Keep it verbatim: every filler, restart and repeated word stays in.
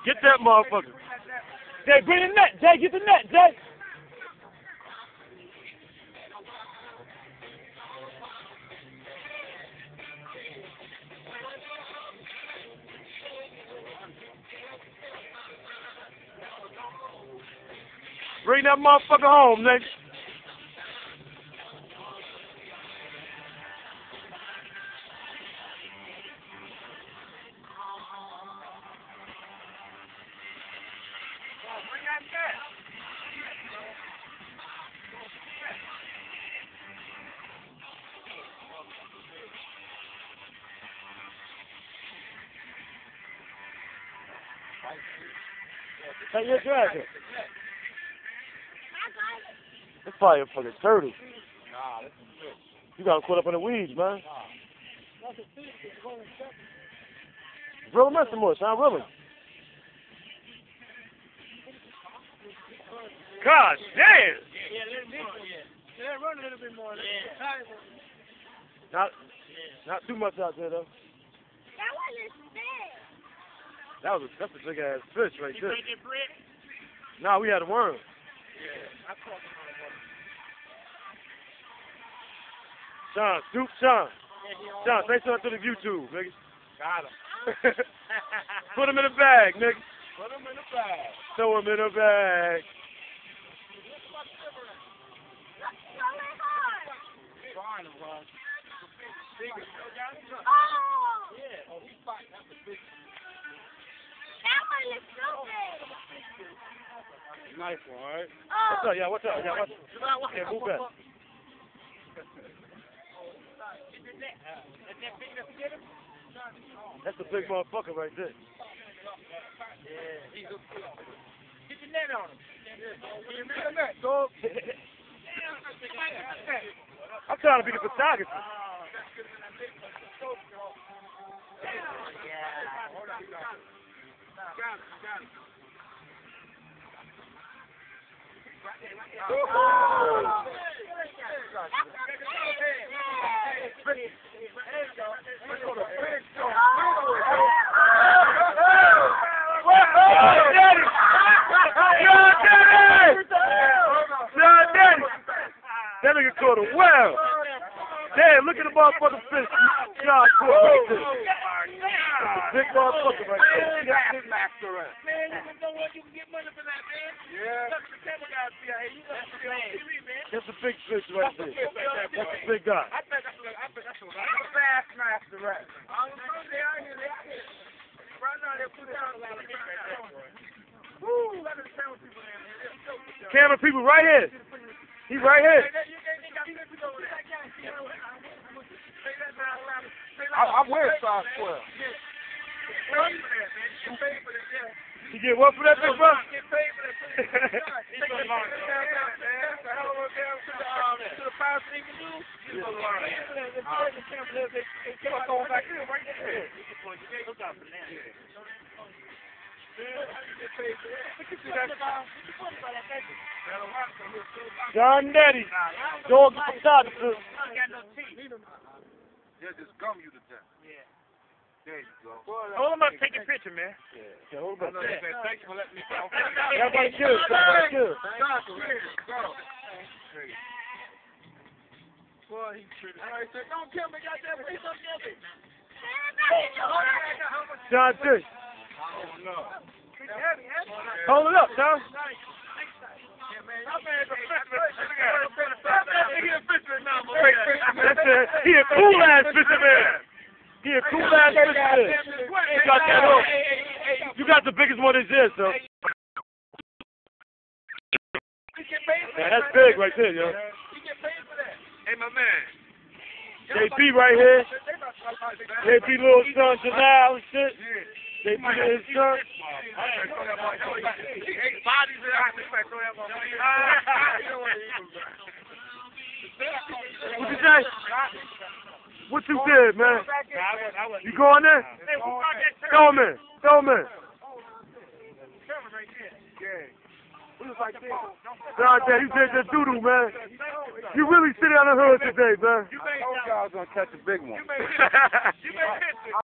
Get that motherfucker. Jay, bring the net. Jay, get the net, Jay. Bring that motherfucker home, nigga. Take your jacket. That's probably a fucking turtle. Nah, that's a fish. You got him caught up in the weeds, man. Reel him in some more, son. Reel him. God damn! Yeah, let it yeah. Run a little bit more. Yeah. Not, not too much out there, though. That one is big. That was a, that's a big ass fish right there. You get bread? Nah, we had a worm. Yeah, I caught him on the water. Sean, Duke, Sean. Yeah, Sean, say something to the YouTube, nigga. got him. Put him in a bag, nigga. Put him in the bag. Throw him in a bag. Trying to run. Oh! Yeah, oh, he's fighting. That's a big That one is so big. nice one, right? Oh! What's up, y'all? What's up, y'all? What's up? Yeah, move back. That's a big motherfucker right there. Yeah, he's a Get your net on him. Get your net, dog. I'm trying to be the photographer. That nigga caught a well. Damn, look at the motherfucking fish. God, caught right there. That's a big motherfucker right there. That's master right. Man, you know what? You can get money for that, man. Yeah. Look, the camera guy see how he looks to be on T V, man. That's a big fish right there. That's a big guy. I think that's what I think that's what I'm a fast master right. I'm from there out here, they out here. Right now they put it out a lot of people. Woo, let us tell people in. Camera people right here. He right here. I'm wearing size twelve. You get what for that, big bro? John Nettie, dog photographer. They'll just gum you to death. Yeah. There you go. Hold him up, take a picture, man. Yeah, hold on. Thank you for letting me talk. Everybody chill, everybody chill. Go. Boy, he's pretty. All right, sir, don't kill me, goddamn. Please don't kill me. John T. Oh, no. Hold it up, John. That's it. He a cool ass fisherman. He a cool ass fisherman. You got that on. You got the biggest one this year, so. Yeah, that's big right there, yo. Hey, my man. J P right here. J P little son, Janelle and shit. J P his son. What you say? What you did, man? You going there? Throw him in. Throw him in. Nah, Dad, you did that doo-doo, man. You really sit down the hood today, man. I told y'all I was going to catch a big one.